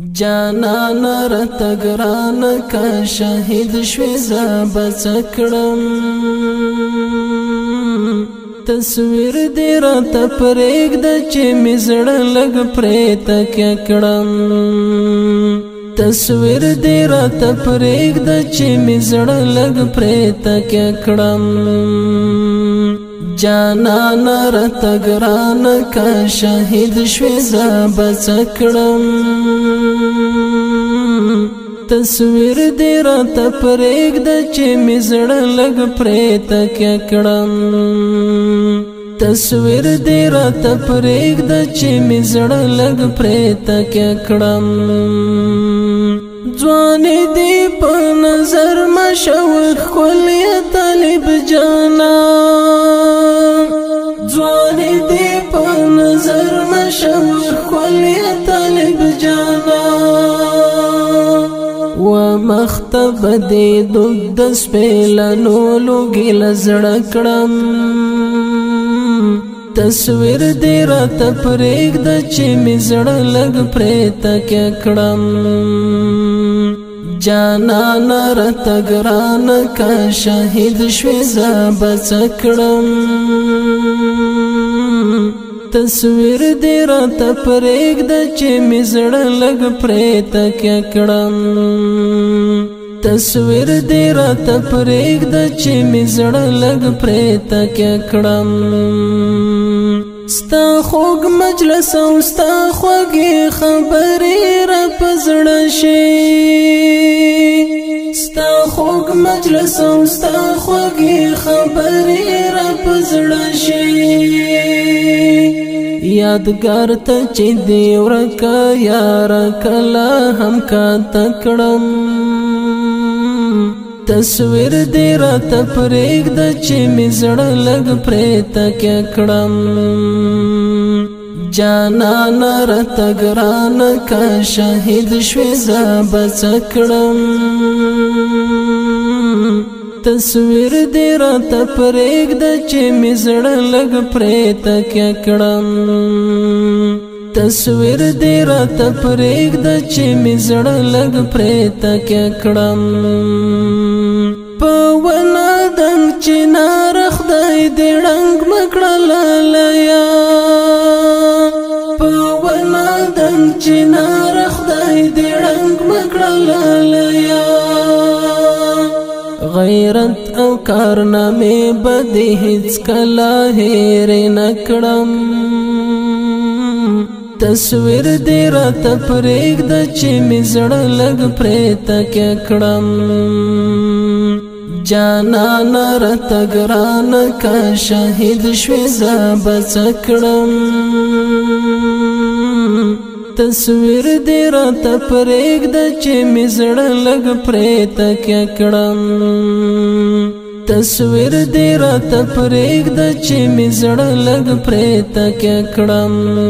جانان رتگران کا شهید شوی زابس کړم تصویر دی رات پرېګ د چې مزړه لګ پرې تک کړم تصویر دی رات پرېګ د چې مزړه لګ پرې تک کړم جانان رتگران کا شهید شوی زابس کړم تصویر دی رات پرېګ د چې مزړه لګ پرې تک کړم تصویر دی رات پرېګ د چې مزړه لګ پرې تک کړم ځوان دی په نظر مشوق کلی طالب جانا ځوان دی په نظر مشوق کلی طالب جانا و مختب دی د سپیلانو لوګي لزړه کړم تصویر دی رات پرېګ د چې مزړه لګ پرې تک کړم جانان رتگران کا شهید شوی زابس کړم تصویر دی رات پرېګ د چې مزړه لګ پرې تک کړم تصویر دی رات پرېګ د چې مزړه لګ پرې تک کړم ستا خوږ مجلس او ستا خوږې خبرې را پزړه شي ستا خوږ مجلس او ستا خوږې خبرې را پزړه شي یادګار ته چې دی ورکه یار کله هم کا تکړم تصویر دی رات پرېګ د چې مزړه لګ پرې تک کړم جانان رتگران کا شهید شوی زابس کړم تصویر دی رات پرېګ د چې مزړه لګ پرې تک کړم تصویر دی رات پرېګ د چې مزړه لګ پرې تک کړم په ونه دنګ چې نار خدای دې ړنګ مکړه لالیا په ونه دنګ چې نار خدای دې ړنګ مکړه لالیا غیرت او کارنامې بدې هیڅ کله هېر نه کړم تصویر دی رات پرېګ د چې مزړه لګ پرې تک کړم جانان رتگران کا شهید شوی زابس کړم تصویر دی رات پرېګ د چې مزړه لګ پرې تک کړم تصویر دی رات پرېګ د چې مزړه لګ پرې تک کړم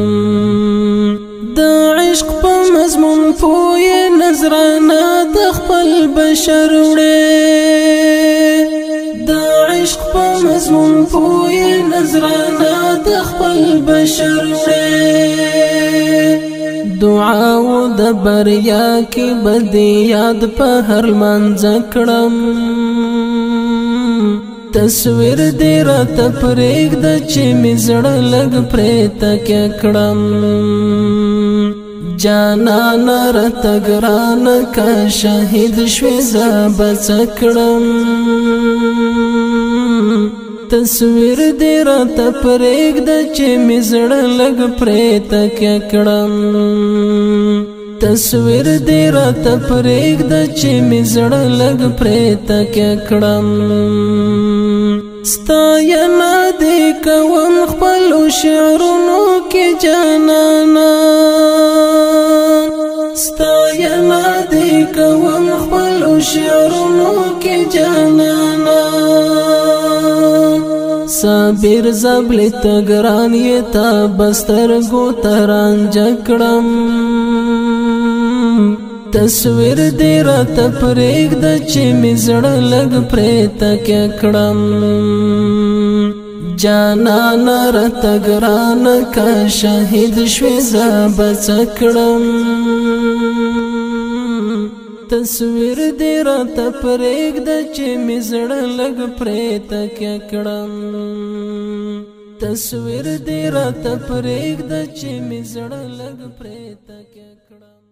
د عشق په مضمون پوی نظرانه د خپل بشر وړې د عشق په مضمون پوی نظرانه د خپل بشر وړې دعا و د بریا کې بدې یاد په هر لمانځ کړم تصویر دی رات پرېګ د چې مزړه لګ پرې تک کړم جانان رتگران کا شهید شوی زابس کړم تصویر دی رات پرېګ د چې مزړه لګ پرې تک کړم تصویر دی رات پرېګ د چې مزړه لګ پرې تک کړم ستاینه دی کوم خپلو شعرونو کې جانانا ستاینه دی کوم خپلو شعرونو کې جانانا صابر زبل تگران یې تا بسترګو ترانج کړم تصویر دی رات پرېګ د چې مزړه لګ پرې تک کړم جانان رتگران کا شهید شوی زابس کړم تصویر دی راته پرېږده چې مې زړه لږ پرې تکیه کړم تصویر دی راته پرېږده چې مې زړه لږ پرې تکیه کړم